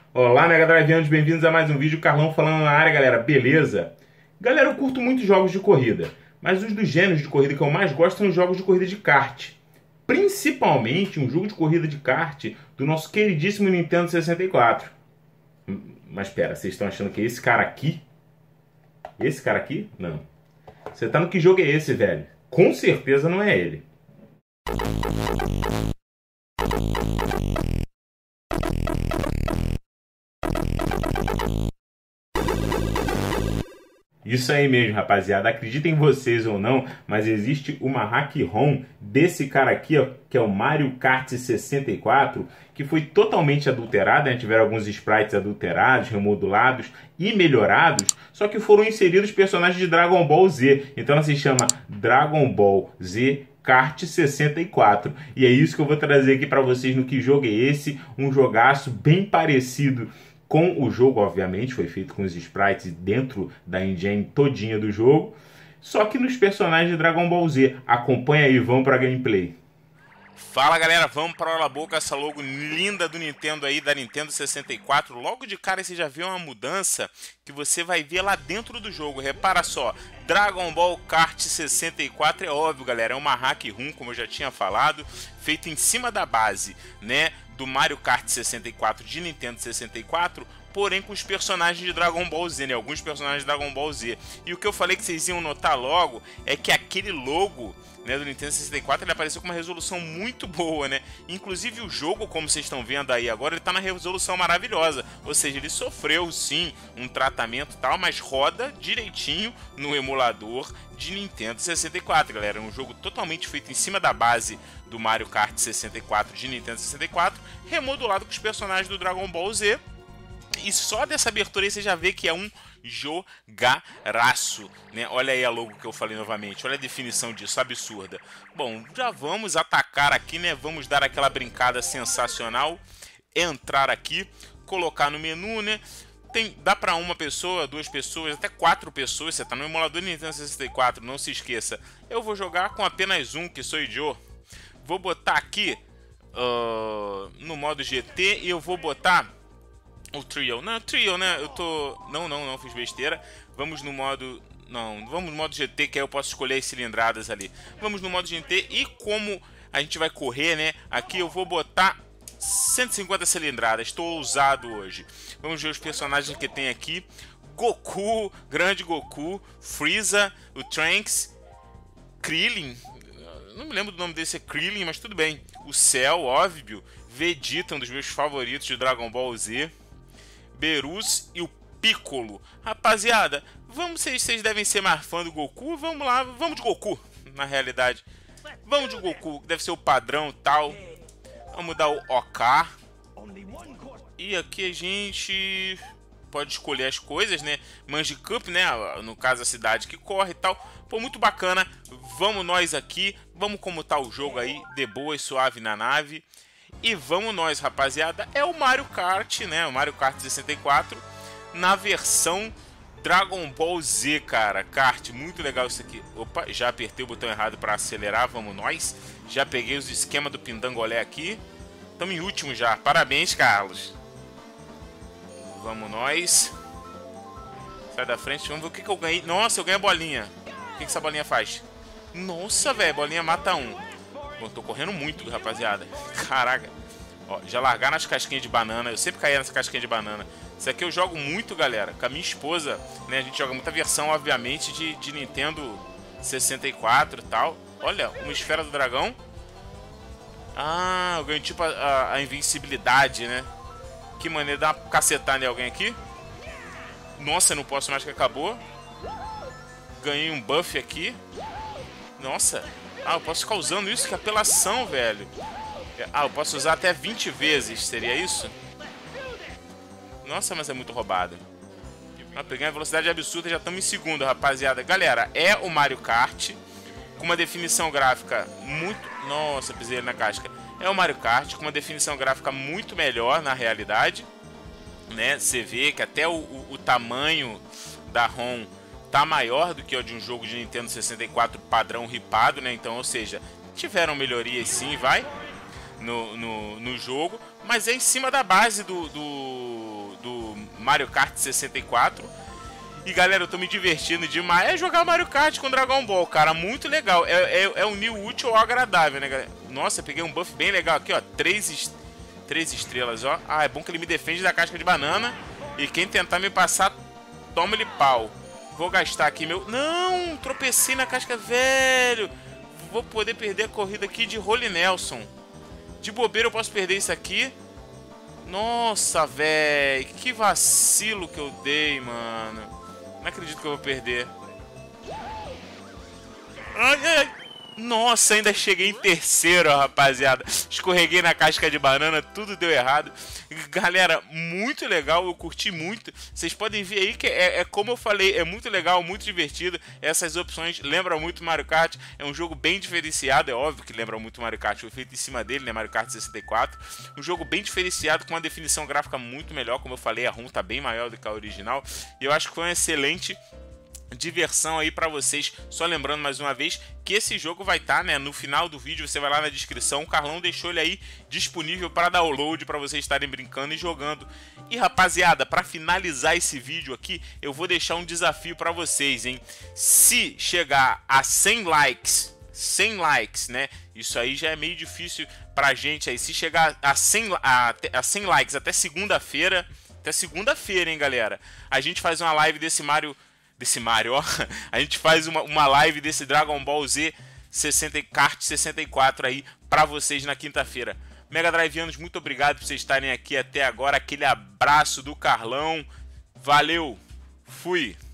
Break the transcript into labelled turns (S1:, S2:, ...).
S1: Olá, Mega Drivianos, bem-vindos a mais um vídeo. Carlão falando na área, galera, beleza? Galera, eu curto muito jogos de corrida, mas um dos gêneros de corrida que eu mais gosto são os jogos de corrida de kart. Principalmente um jogo de corrida de kart do nosso queridíssimo Nintendo 64. Mas pera, vocês estão achando que é esse cara aqui? Esse cara aqui? Não. Você tá no que jogo é esse, velho? Com certeza não é ele. Isso aí mesmo, rapaziada. Acreditem vocês ou não, mas existe uma hack-ROM desse cara aqui, ó, que é o Mario Kart 64, que foi totalmente adulterada, né? Tiveram alguns sprites adulterados, remodulados e melhorados, só que foram inseridos personagens de Dragon Ball Z. Então ela se chama Dragon Ball Z Kart 64. E é isso que eu vou trazer aqui para vocês no Que Jogo é Esse? Um jogaço bem parecido com o jogo, obviamente, foi feito com os sprites dentro da engine todinha do jogo, só que nos personagens de Dragon Ball Z. Acompanha aí, vamos pra gameplay.
S2: Fala galera, vamos para a boca, essa logo linda do Nintendo aí, da Nintendo 64. Logo de cara você já vê uma mudança que você vai ver lá dentro do jogo. Repara só, Dragon Ball Kart 64 é óbvio, galera, é uma hack ROM, como eu já tinha falado, feita em cima da base, né, do Mario Kart 64 de Nintendo 64, porém com os personagens de Dragon Ball Z, né, alguns personagens de Dragon Ball Z. E o que eu falei que vocês iam notar logo é que aquele logo, né, do Nintendo 64, ele apareceu com uma resolução muito boa, né? Inclusive o jogo, como vocês estão vendo aí agora, ele tá na resolução maravilhosa. Ou seja, ele sofreu sim um tratamento e tal, mas roda direitinho no emulador de Nintendo 64, galera. É um jogo totalmente feito em cima da base do Mario Kart 64 de Nintendo 64, remodulado com os personagens do Dragon Ball Z. E só dessa abertura aí você já vê que é um jogaraço, né? Olha aí a logo que eu falei novamente, olha a definição disso, absurda. Bom, já vamos atacar aqui, né? Vamos dar aquela brincada sensacional, entrar aqui, colocar no menu, né? Dá para uma pessoa, duas pessoas, até quatro pessoas. Você tá no emulador Nintendo 64, não se esqueça. Eu vou jogar com apenas um, que sou eu. Vou botar aqui no modo GT e eu vou botar o Trio. Não, Trio, né? Eu tô... Não, fiz besteira. Vamos no modo... Não, vamos no modo GT, que aí eu posso escolher as cilindradas ali. Vamos no modo GT e como a gente vai correr, né? Aqui eu vou botar 150 cilindradas. Estou ousado hoje. Vamos ver os personagens que tem aqui. Goku, grande Goku, Freeza, o Trunks, Krillin. Não me lembro do nome desse, é Krillin, mas tudo bem. O Cell, óbvio. Vegeta, um dos meus favoritos de Dragon Ball Z. Beerus e o Piccolo. Rapaziada, vocês devem ser mais fã do Goku. Vamos lá, vamos de Goku, na realidade. Vamos de Goku, que deve ser o padrão tal. Vamos dar o OK. E aqui a gente pode escolher as coisas, né? Magikarp, né? No caso, a cidade que corre e tal. Pô, muito bacana. Vamos nós aqui. Vamos como tá o jogo aí, de boa e suave na nave. E vamos nós, rapaziada. É o Mario Kart, né? O Mario Kart 64 na versão Dragon Ball Z, cara. Kart, muito legal isso aqui. Opa, já apertei o botão errado para acelerar. Vamos nós. Já peguei os esquemas do Pindangolé aqui. Estamos em último já. Parabéns, Carlos. Vamos nós. Sai da frente. Vamos ver o que eu ganhei. Nossa, eu ganhei a bolinha. O que essa bolinha faz? Nossa, velho. A bolinha mata um. Bom, tô correndo muito, rapaziada. Caraca. Ó, já largar nas casquinhas de banana. Eu sempre caía nessa casquinha de banana. Isso aqui eu jogo muito, galera. Com a minha esposa, né? A gente joga muita versão, obviamente, de Nintendo 64 e tal. Olha, uma esfera do dragão. Ah, eu ganho tipo a invencibilidade, né? Que maneira. Dá uma cacetada em alguém aqui. Nossa, eu não posso mais, que acabou. Ganhei um buff aqui. Nossa. Ah, eu posso ficar usando isso? Que apelação, velho. Ah, eu posso usar até 20 vezes. Seria isso? Nossa, mas é muito roubado. Ah, peguei uma velocidade absurda e já estamos em segundo, rapaziada. Galera, é o Mario Kart com uma definição gráfica muito... Nossa, pisei na casca. É o Mario Kart com uma definição gráfica muito melhor na realidade, né? Você vê que até o tamanho da ROM tá maior do que o de um jogo de Nintendo 64 padrão ripado, né? Então, ou seja, tiveram melhorias sim, vai, no jogo, mas é em cima da base do Mario Kart 64. E galera, eu tô me divertindo demais. É jogar Mario Kart com Dragon Ball, cara, muito legal. É unir o útil ao agradável, né, galera? Nossa, peguei um buff bem legal aqui, ó. 3 estrelas, ó. Ah, é bom que ele me defende da casca de banana. E quem tentar me passar, toma-lhe pau. Vou gastar aqui meu... Não, tropecei na casca, velho. Vou poder perder a corrida aqui de Holy Nelson. De bobeira eu posso perder isso aqui. Nossa, velho. Que vacilo que eu dei, mano. Não acredito que eu vou perder. Ai, ai. Nossa, ainda cheguei em terceiro, rapaziada. Escorreguei na casca de banana, tudo deu errado. Galera, muito legal, eu curti muito. Vocês podem ver aí que é como eu falei, é muito legal, muito divertido. Essas opções lembram muito Mario Kart. É um jogo bem diferenciado, é óbvio que lembra muito Mario Kart. Foi feito em cima dele, né, Mario Kart 64. Um jogo bem diferenciado, com uma definição gráfica muito melhor. Como eu falei, a ROM tá bem maior do que a original. E eu acho que foi um excelente diversão aí pra vocês. Só lembrando mais uma vez que esse jogo vai estar, né, no final do vídeo. Você vai lá na descrição, o Carlão deixou ele aí disponível para download, para vocês estarem brincando e jogando. E rapaziada, para finalizar esse vídeo aqui, eu vou deixar um desafio para vocês, hein. Se chegar a 100 likes, né, isso aí já é meio difícil pra gente aí. Se chegar a 100 likes até segunda-feira, hein, galera, a gente faz uma live desse Mario, ó. A gente faz uma live desse Dragon Ball Z Kart 64 aí pra vocês na quinta-feira. Mega Driveanos, muito obrigado por vocês estarem aqui até agora. Aquele abraço do Carlão. Valeu. Fui.